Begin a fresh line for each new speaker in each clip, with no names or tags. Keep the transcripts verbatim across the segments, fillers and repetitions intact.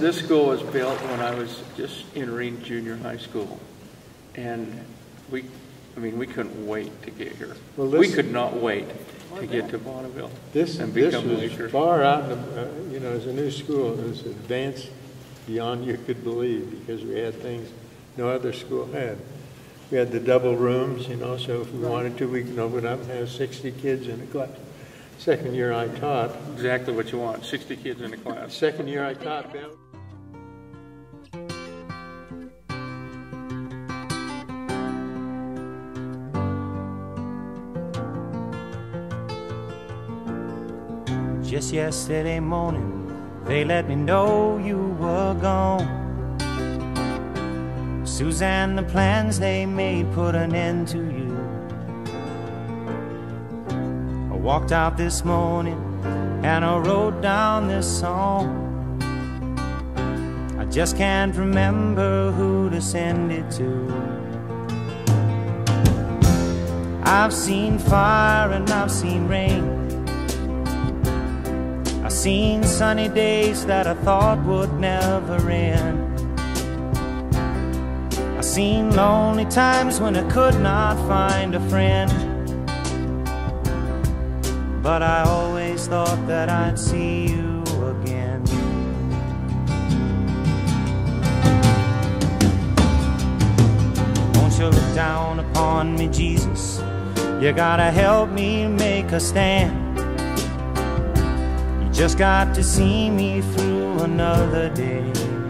this school was built when I was just entering junior high school, and we, I mean, we couldn't wait to get here.
Well, this,
we could not wait to get to Bonneville
this,
and
this
become
was
Lakers.
far out, in the, uh, you know, as a new school, it was advanced beyond you could believe, because we had things no other school had. We had the double rooms, you know, so if we wanted to, we could open up and have sixty kids in a class. Second year I taught.
Exactly what you want, sixty kids in a class.
Second year I taught, Bill.
Just yesterday morning, they let me know you were gone. Suzanne, the plans they made put an end to you. I walked out this morning and I wrote down this song. I just can't remember who to send it to. I've seen fire and I've seen rain. I've seen sunny days that I thought would never end. I've seen lonely times when I could not find a friend. But I always thought that I'd see you again. Won't you look down upon me, Jesus? You gotta help me make a stand. You just got to see me through another day.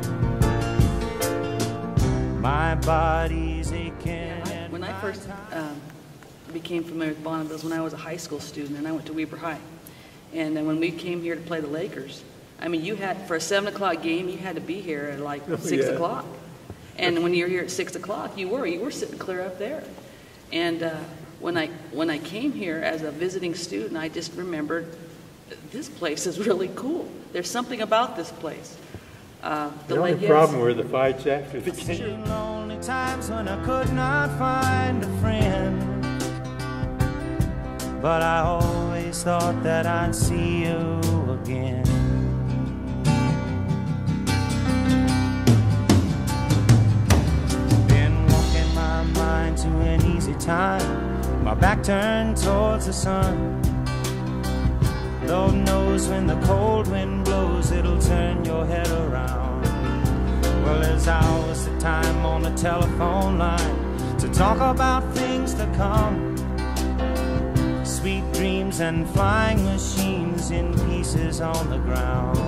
My body's aching.
When I first um, became familiar with Bonneville was when I was a high school student, and I went to Weber High. And then when we came here to play the Lakers, I mean, you had, for a seven o'clock game, you had to be here at like
Oh,
six
yeah.
o'clock. And when you were here at six o'clock, you were, you were sitting clear up there. And uh, when I when I came here as a visiting student, I just remembered, this place is really cool. There's something about this place. Uh,
The,
the
only
Lake-
problem were the fights after the game.
Seen lonely times when I could not find a friend. But I always thought that I'd see you again. Been walking my mind to an easy time, my back turned towards the sun. Lord knows when the cold wind blows, it'll turn your head around. Well, there's hours of time on the telephone line to talk about things to come. Sweet dreams and flying machines in pieces on the ground.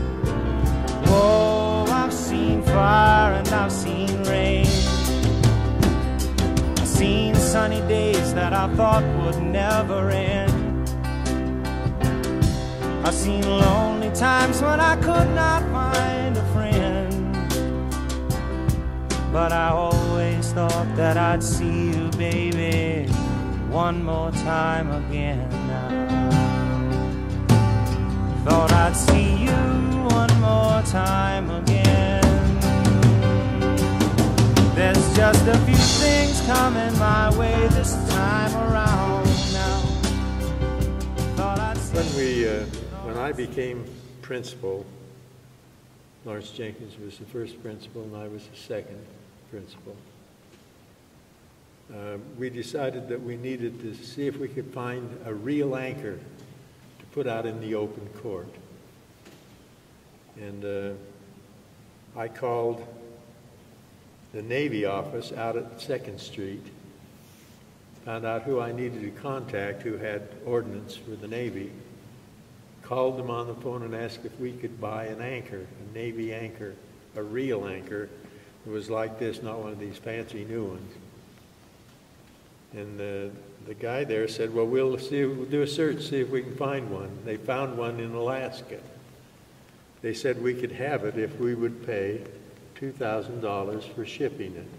Whoa, I've seen fire and I've seen rain. I've seen sunny days that I thought would never end. I've seen lonely times when I could not find a friend. But I always thought that I'd see you, baby, one more time again now. Thought I'd see you one more time again. There's just a few things coming my way this time around now. Thought I'd see
When we, uh, when I became principal, Lawrence Jenkins was the first principal and I was the second principal. Uh, we decided that we needed to see if we could find a real anchor to put out in the open court. And uh, I called the Navy office out at Second Street, found out who I needed to contact who had ordnance for the Navy, called them on the phone and asked if we could buy an anchor, a Navy anchor, a real anchor. It was like this, not one of these fancy new ones. And the, the guy there said, well, we'll, see, we'll do a search, see if we can find one. They found one in Alaska. They said we could have it if we would pay two thousand dollars for shipping it.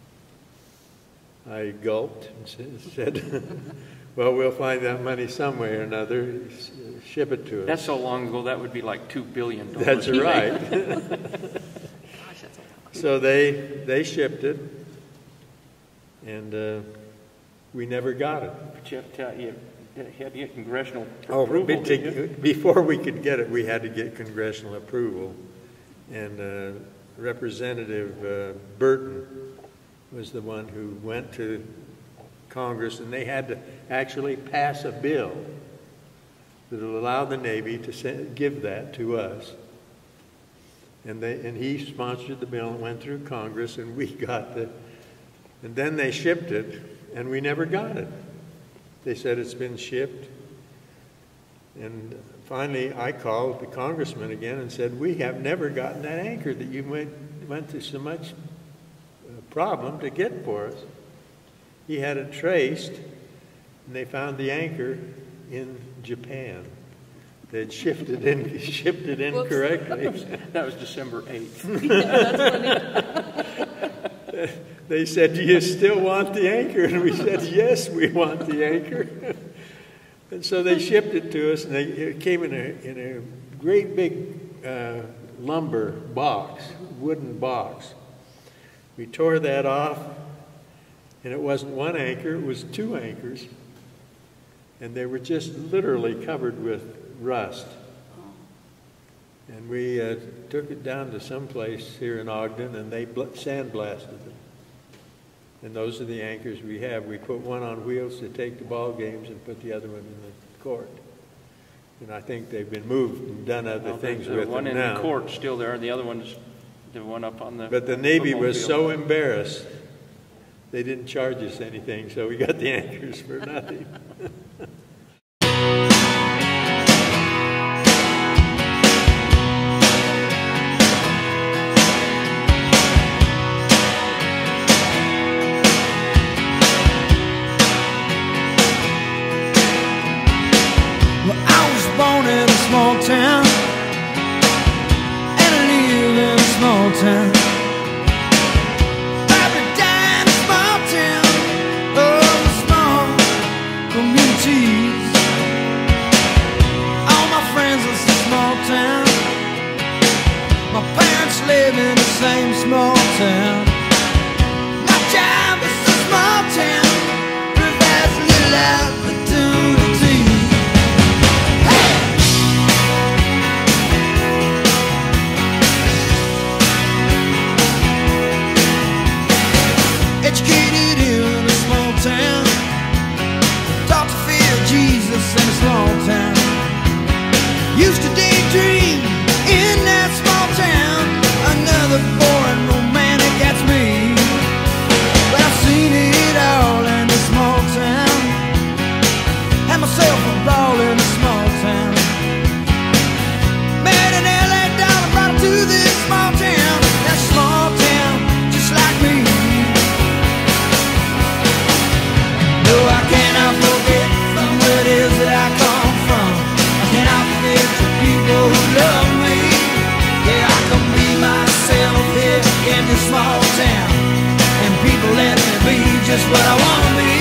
I gulped and said, well, we'll find that money some way or another, ship it to us.
That's so long ago, that would be like two billion dollars.
That's right. So they, they shipped it, and uh, we never got it.
But you have to tell you, you had to get congressional
Oh,
approval.
to, before we could get it, we had to get congressional approval. And uh, Representative uh, Burton was the one who went to Congress, and they had to actually pass a bill that will allow the Navy to send, give that to us. And, they, and he sponsored the bill and went through Congress, and we got the, and then they shipped it, and we never got it. They said it's been shipped. And finally, I called the congressman again and said, we have never gotten that anchor that you went, went to so much problem to get for us. He had it traced, and they found the anchor in Japan. They'd shifted in, shipped it incorrectly.
That was December eighth.
Yeah, that's funny.
They said, do you still want the anchor? And we said, yes, we want the anchor. And so they shipped it to us, and they, it came in a, in a great big uh, lumber box, wooden box. We tore that off, and it wasn't one anchor, it was two anchors. And they were just literally covered with rust. And we uh, took it down to some place here in Ogden, and they sandblasted them. And those are the anchors we have. We put one on wheels to take to ball games and put the other one in the court. And I think they've been moved and done other
Well,
things
the
with
one
them
in
now.
the court's still there, and the other one's the one up on the
But the Navy
football
was
field.
so embarrassed, they didn't charge us anything, so we got the anchors for nothing.
Small town, and I live in a small town. Paradise, small town, oh, small communities. All my friends live in a small town. My parents live in the same small town. My job is a small town, provides a little opportunity. Educated in a small town, taught to fear Jesus in a small town. Used to daydream in that small town. Another boring romantic, that's me. But I've seen it all in a small town. Had myself a ball in a small town. Met an L A dollar, brought him to this small town. That small town, just like me. No, I cannot forget from where it is that I come from. I cannot forget the people who love me. Yeah, I can be myself here in this small town, and people let me be just what I want to be.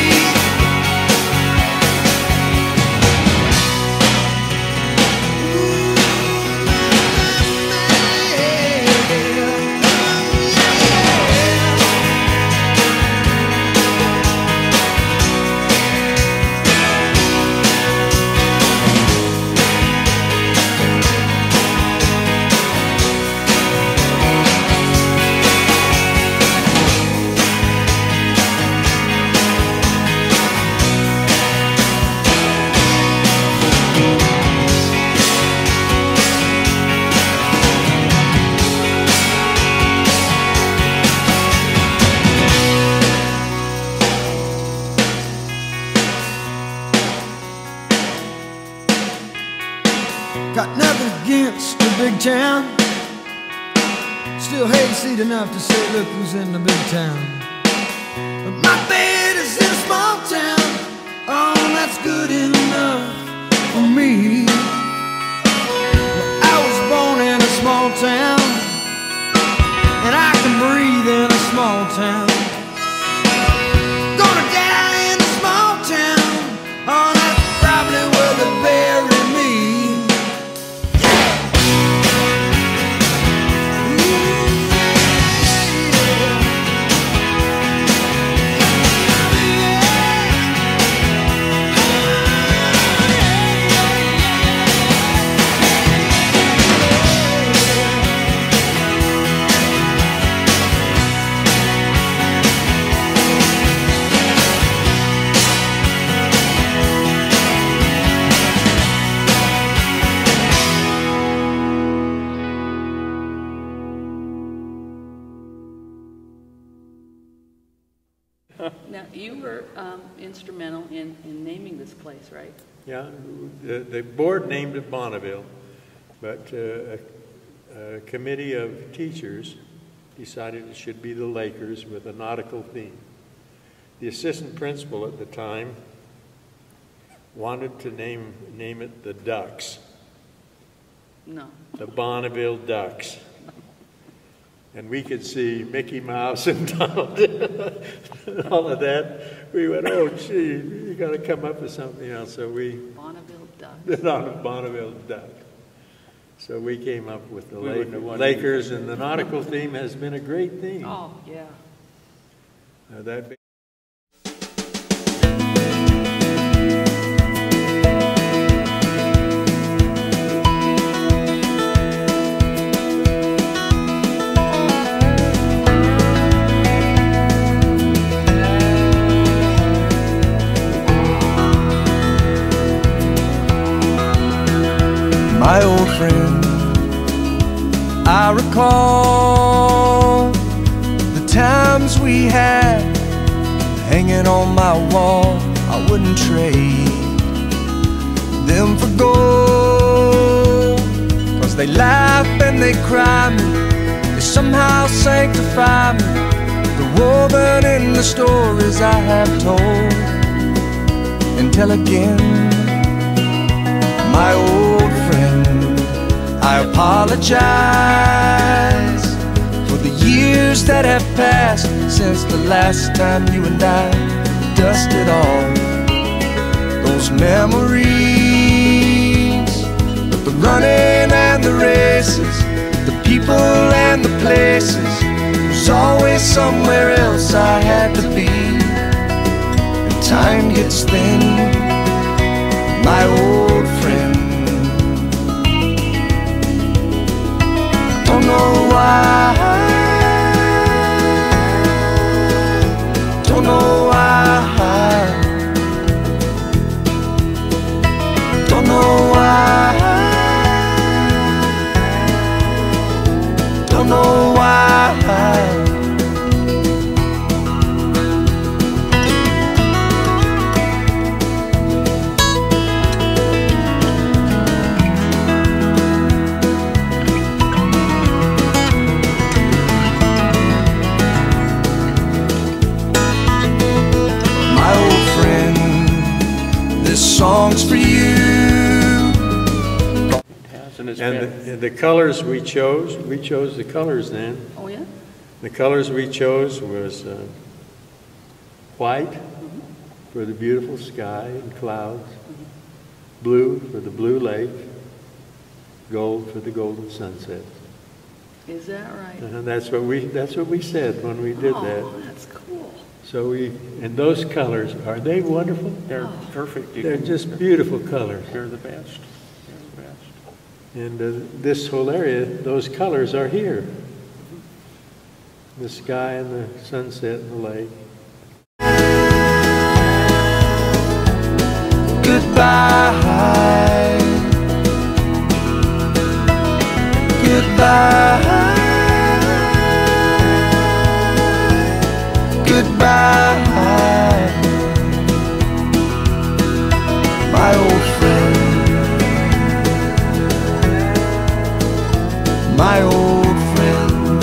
Got nothing against the big town. Still hayseed enough to say, look who's in the big town. But my bed is in a small town. Oh, that's good enough for me. Well, I was born in a small town, and I can breathe in a small town. Gonna die in a small town. Oh, that's probably where they bury me.
were um, instrumental in, in naming this place, right?
Yeah, the, the board named it Bonneville, but uh, a, a committee of teachers decided it should be the Lakers with a nautical theme. The assistant principal at the time wanted to name, name it the Ducks.
No.
The Bonneville Ducks. And we could see Mickey Mouse and Donald and all of that. We went, oh, gee, you got to come up with something else. So we...
Bonneville Duck.
The Bonneville Duck. So we came up with the
We
Lake,
wouldn't have wanted
Lakers, and the nautical theme has been a great theme.
Oh, yeah.
Uh, that be
My old friend, I recall the times we had hanging on my wall. I wouldn't trade them for gold, 'cause they laugh and they cry me, they somehow sanctify me. They're woven in the stories I have told and tell again. My old friend, I apologize for the years that have passed since the last time you and I dusted off those memories of the running and the races, the people and the places. There's always somewhere else I had to be, and time gets thin. My old friend, don't know why, don't know why, don't know why, don't know why. Songs for you.
It has, and it's
And
been,
the, and the colors we chose, we chose the colors then.
Oh, yeah?
The colors we chose was uh, white
Mm-hmm.
for the beautiful sky and clouds, mm-hmm. blue for the blue lake, gold for the golden sunset.
Is that right?
And that's what we that's what we said when we did
oh,
that.
That's cool.
So we and those colors, are they wonderful?
they're
Oh.
perfect. You
They're
can-
just beautiful colors.
They're the best. They're the best.
And uh, this whole area, those colors are here. The sky and the sunset and the lake.
Goodbye, goodbye, goodbye, my old friend, my old friend,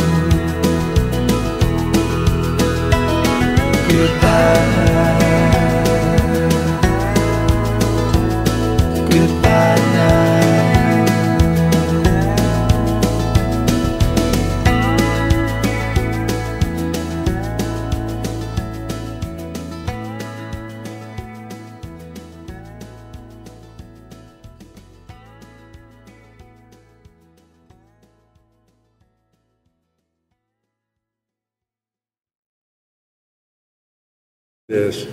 goodbye. Goodbye night.
This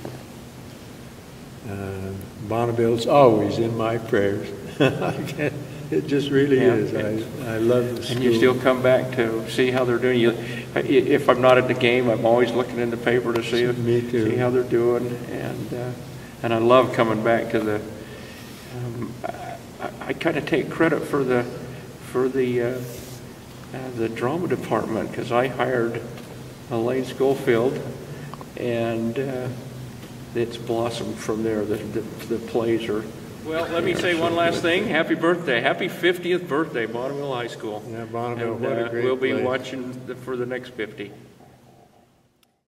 uh, Bonneville's always in my prayers. I can't, it just really
Yeah.
is. I, I love the school.
And you still come back to see how they're doing. You, if I'm not at the game, I'm always looking in the paper to see
Me too.
see how they're doing, and uh, and I love coming back to the. Um, I, I kind of take credit for the for the uh, uh, the drama department, because I hired Elaine Schofield, and uh, it's blossomed from there. The, the, the plays are. Well, let me say one last thing. Happy birthday. Happy fiftieth birthday, Bonneville High School.
Yeah, Bonneville,
And,
what a
uh,
great
We'll be
place.
watching the, for the next fifty.